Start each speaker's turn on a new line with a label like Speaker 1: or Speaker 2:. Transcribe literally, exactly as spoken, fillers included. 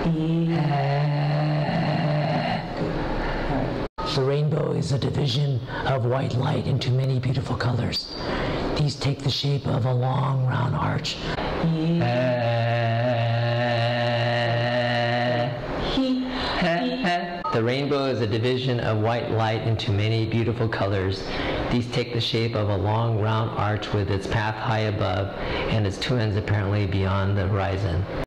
Speaker 1: The rainbow is a division of white light into many beautiful colors. These take the shape of a long round arch.
Speaker 2: The rainbow is a division of white light into many beautiful colors. These take the shape of a long round arch with its path high above and its two ends apparently beyond the horizon.